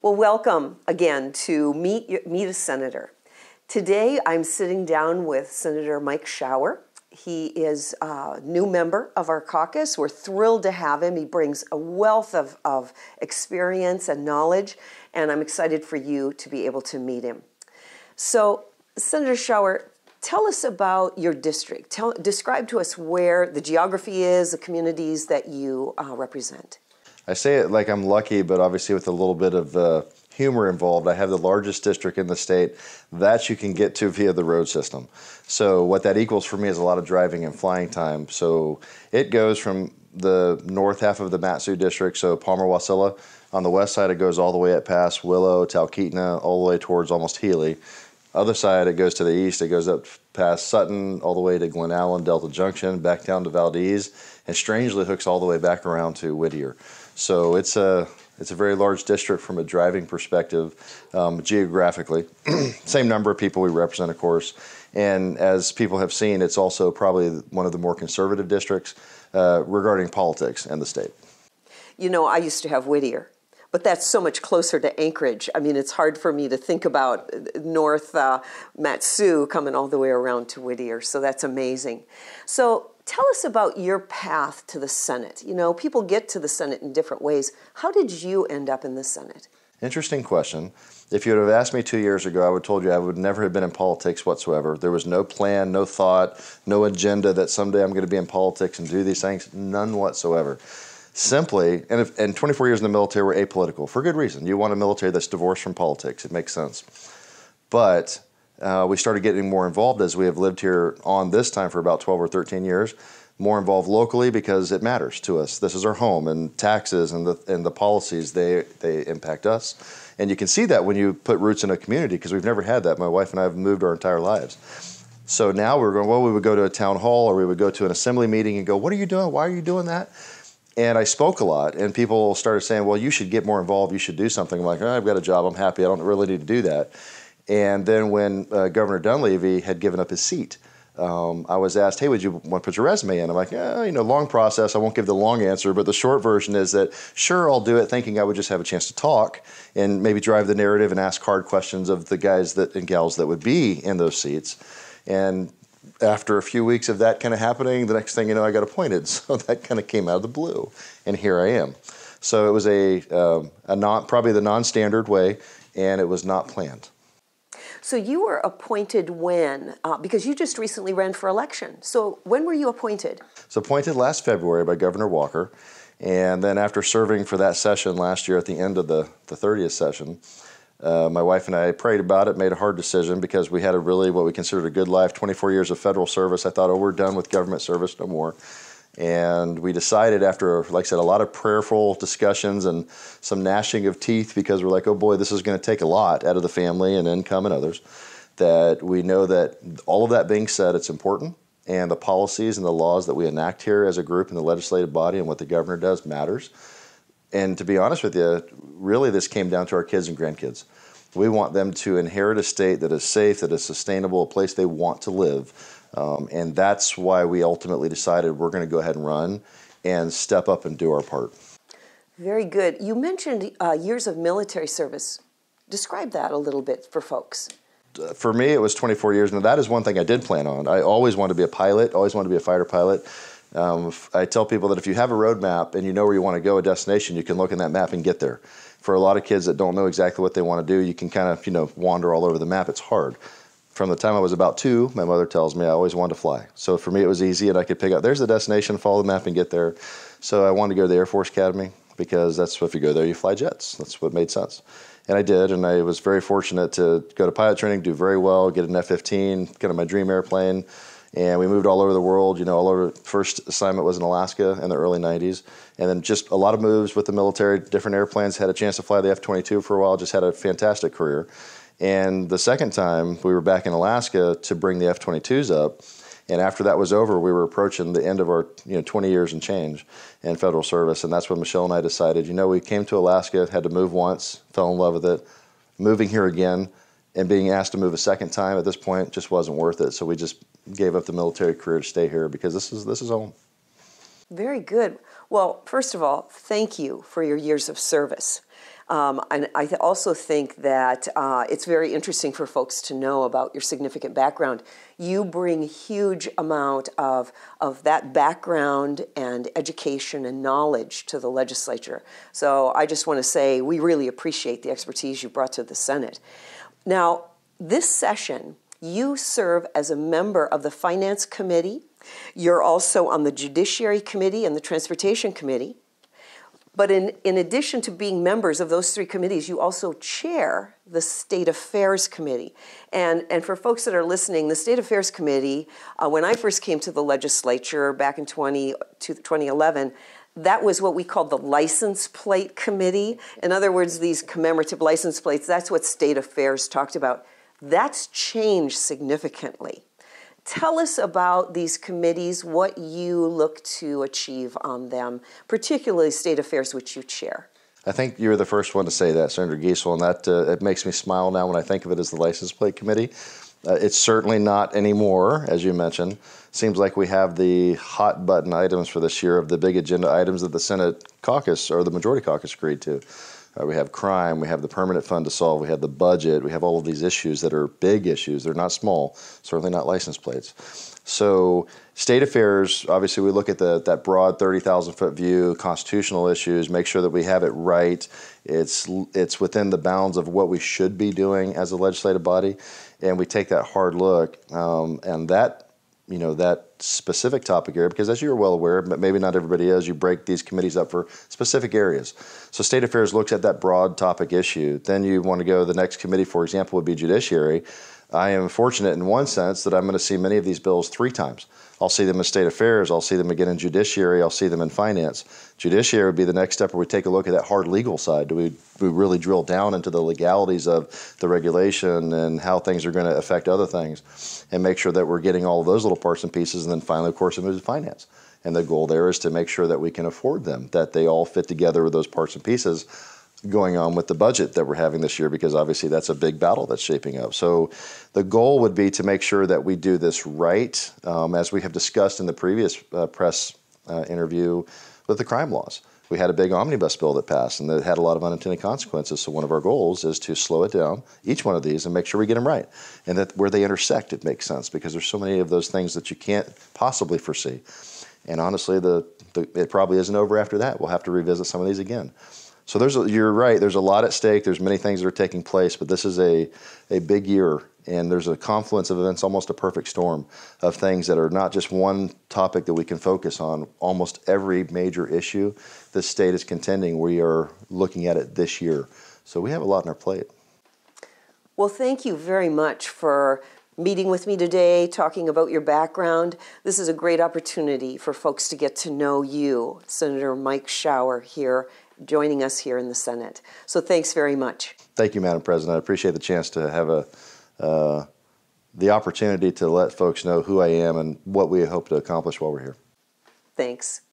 Well, welcome again to Meet a Senator. Today I'm sitting down with Senator Mike Shower. He is a new member of our caucus. We're thrilled to have him. He brings a wealth of experience and knowledge, and I'm excited for you to be able to meet him. So, Senator Shower, tell us about your district. Describe to us where the geography is, the communities that you represent. I say it like I'm lucky, but obviously with a little bit of humor involved. I have the largest district in the state that you can get to via the road system. So what that equals for me is a lot of driving and flying time. So it goes from the north half of the Mat-Su district, so Palmer-Wasilla. On the west side, it goes all the way up past Willow, Talkeetna, all the way towards almost Healy. Other side, it goes to the east. It goes up past Sutton, all the way to Glen Allen, Delta Junction, back down to Valdez, and strangely hooks all the way back around to Whittier. So it's a very large district from a driving perspective, geographically. Same number of people we represent, of course. And as people have seen, it's also probably one of the more conservative districts regarding politics in the state. You know, I used to have Whittier, but that's so much closer to Anchorage. I mean, it's hard for me to think about North Mat-Su coming all the way around to Whittier, so that's amazing. So tell us about your path to the Senate. You know, people get to the Senate in different ways. How did you end up in the Senate? Interesting question. If you would have asked me 2 years ago, I would have told you I would never have been in politics whatsoever. There was no plan, no thought, no agenda that someday I'm going to be in politics and do these things, none whatsoever. Simply, and 24 years in the military were apolitical, for good reason. You want a military that's divorced from politics. It makes sense. But we started getting more involved as we have lived here on this time for about 12 or 13 years, more involved locally because it matters to us. This is our home, and taxes and the policies, they impact us. And you can see that when you put roots in a community, because we've never had that. My wife and I have moved our entire lives. So now we're going, well, we would go to a town hall or we would go to an assembly meeting and go, what are you doing? Why are you doing that? And I spoke a lot, and people started saying, well, you should get more involved. You should do something. I'm like, oh, I've got a job. I'm happy. I don't really need to do that. And then when Governor Dunleavy had given up his seat, I was asked, hey, would you want to put your resume in? I'm like, long process. I won't give the long answer, but the short version is that, sure, I'll do it, thinking I would just have a chance to talk and maybe drive the narrative and ask hard questions of the guys and gals that would be in those seats. And after a few weeks of that kind of happening, the next thing you know, I got appointed. So that kind of came out of the blue, and here I am. So it was probably the non-standard way, and it was not planned. So you were appointed when? Because you just recently ran for election. So when were you appointed? So appointed last February by Governor Walker, and then after serving for that session last year at the end of the 30th session, my wife and I prayed about it, made a hard decision because we had what we considered a good life, 24 years of federal service. I thought, oh, we're done with government service, no more. And we decided after, like I said, a lot of prayerful discussions and some gnashing of teeth, because we're like, oh boy, this is going to take a lot out of the family and income and others, that we know that all of that being said, it's important. And the policies and the laws that we enact here as a group in the legislative body and what the governor does matters. And to be honest with you, really this came down to our kids and grandkids. We want them to inherit a state that is safe, that is sustainable, a place they want to live. And that's why we ultimately decided we're going to go ahead and run and step up and do our part. Very good. You mentioned years of military service. Describe that a little bit for folks. For me, it was 24 years. Now, that is one thing I did plan on. I always wanted to be a pilot, always wanted to be a fighter pilot. I tell people that if you have a road map and you know where you want to go, a destination, you can look in that map and get there. For a lot of kids that don't know exactly what they want to do, you can kind of, wander all over the map. It's hard. From the time I was about 2, my mother tells me I always wanted to fly. So for me, it was easy, and I could pick out, there's the destination, follow the map, and get there. So I wanted to go to the Air Force Academy, because that's what, if you go there, you fly jets. That's what made sense. And I did, and I was very fortunate to go to pilot training, do very well, get an F-15, kind of my dream airplane. And we moved all over the world, all over. First assignment was in Alaska in the early 90s. And then just a lot of moves with the military, different airplanes, had a chance to fly the F-22 for a while, just had a fantastic career. And the second time, we were back in Alaska to bring the F-22s up. And after that was over, we were approaching the end of our 20 years and change in federal service. And that's when Michelle and I decided, we came to Alaska, had to move once, fell in love with it. Moving here again and being asked to move a second time at this point just wasn't worth it. So we just gave up the military career to stay here, because this is home. Very good. Well, first of all, thank you for your years of service. And I also think that it's very interesting for folks to know about your significant background. You bring a huge amount of that background and education and knowledge to the legislature. So I just want to say we really appreciate the expertise you brought to the Senate. Now, this session, you serve as a member of the Finance Committee. You're also on the Judiciary Committee and the Transportation Committee. But in addition to being members of those three committees, you also chair the State Affairs Committee. And for folks that are listening, the State Affairs Committee, when I first came to the legislature back in 2011, that was what we called the License Plate Committee. In other words, these commemorative license plates, that's what State Affairs talked about. That's changed significantly. Tell us about these committees, what you look to achieve on them, particularly State Affairs, which you chair. I think you were the first one to say that, Senator Giessel, and that it makes me smile now when I think of it as the License Plate Committee. It's certainly not anymore, as you mentioned. Seems like we have the hot button items for this year of the big agenda items that the Senate caucus or the Majority Caucus agreed to. We have crime, we have the permanent fund to solve, we have the budget, we have all of these issues that are big issues. They're not small, certainly not license plates. So State Affairs, obviously we look at that broad 30,000-foot view, constitutional issues, make sure that we have it right. It's within the bounds of what we should be doing as a legislative body, and we take that hard look. And that specific topic area, because as you're well aware, but maybe not everybody is, you break these committees up for specific areas. So State Affairs looks at that broad topic issue. Then you want to go to the next committee, for example, would be Judiciary. I am fortunate in one sense that I'm going to see many of these bills 3 times. I'll see them in State Affairs, I'll see them again in Judiciary, I'll see them in Finance. Judiciary would be the next step where we take a look at that hard legal side. Do we really drill down into the legalities of the regulation and how things are going to affect other things and make sure that we're getting all of those little parts and pieces, and then finally, of course, it moves to Finance. And the goal there is to make sure that we can afford them, that they all fit together with those parts and pieces going on with the budget that we're having this year, because obviously that's a big battle that's shaping up. So the goal would be to make sure that we do this right, as we have discussed in the previous press interview with the crime laws. We had a big omnibus bill that passed, and that had a lot of unintended consequences. So one of our goals is to slow it down, each one of these, and make sure we get them right. And that where they intersect, it makes sense, because there's so many of those things that you can't possibly foresee. And honestly, it probably isn't over after that. We'll have to revisit some of these again. So you're right, there's a lot at stake, there's many things that are taking place, but this is a big year, and there's a confluence of events, almost a perfect storm of things that are not just one topic that we can focus on. Almost every major issue this state is contending, we are looking at it this year. So we have a lot on our plate. Well, thank you very much for meeting with me today, talking about your background. This is a great opportunity for folks to get to know you, Senator Mike Shower, here, joining us here in the Senate. So thanks very much. Thank you, Madam President. I appreciate the chance to have the opportunity to let folks know who I am and what we hope to accomplish while we're here. Thanks.